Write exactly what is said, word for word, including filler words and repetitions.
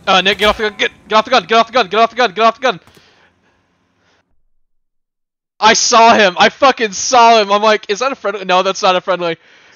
Uh, Nick, get off the gun. Get, get off the gun. Get off the gun. Get off the gun. Get off the gun. I saw him. I fucking saw him. I'm like, is that a friendly? No, that's not a friendly.